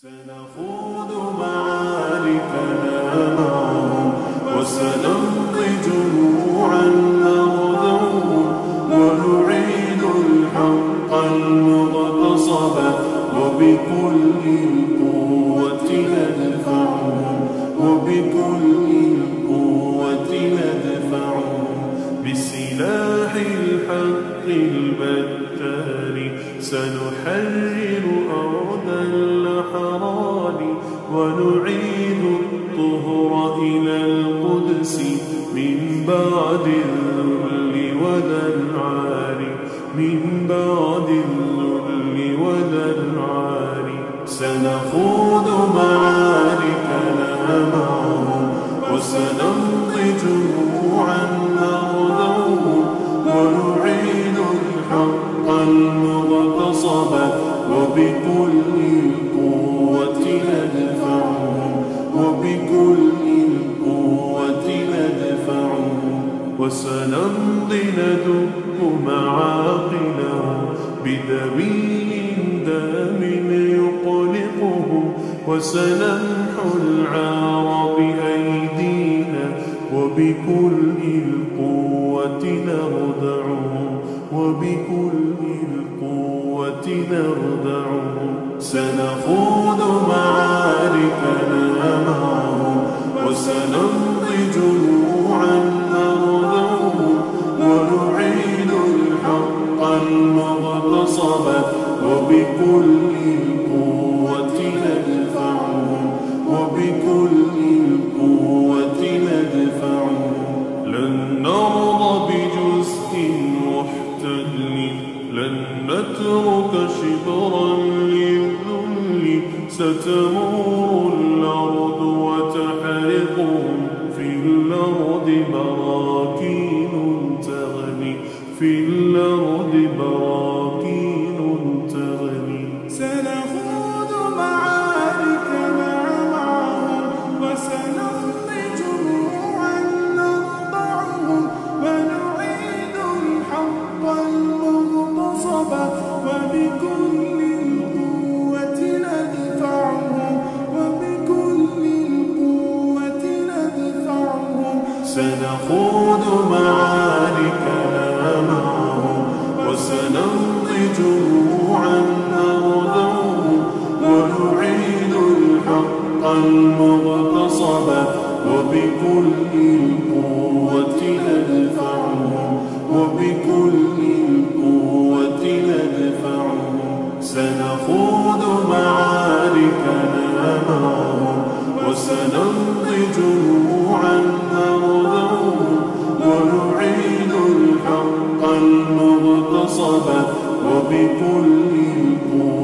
سنخوض معاركنا معهم وسنمضي جموعا نغدوهم ونعيد الحق المغتصب وبكل القوة ندفعهم بسلاح الحق البتار سنحرر أرض الأحرار ونعيد الطهر إلى القدس من بعد الذل ولا العار سنخوض معاركنا معهم وسنمضي جموعا نغدوهم ونعيد الحق المغتصب وبكل القوة ندفعهم وسنمضي ندب معاقلهم بدمي دام يقلقهم وسنمحو العار بأيدينا وبكل القوة نردعهم سنخوض معاركنا معهم وسنمضي جموعا نغدوهم ونعيد الحق المغتصب وبكل القوة ندفعهم لن نرضى بجزء محتل لن نترك شبرا للذل ستمور الأرض وتحرقهم في الأرض براكين تغني سنخوض معاركنا معهم وسنمضي جموعا نغدوهم ونعيد الحق المغتصب وبكل القوة ندفعهم سنخوض معاركنا معهم وسنمضي جموعا نغدوهم ونعيد الحق المغتصب وبكل القوة ندفعهم سنخوض معاركنا معهم وسنمضي جموعا نغدوهم ونعيد الحق المغتصب وبكل القوة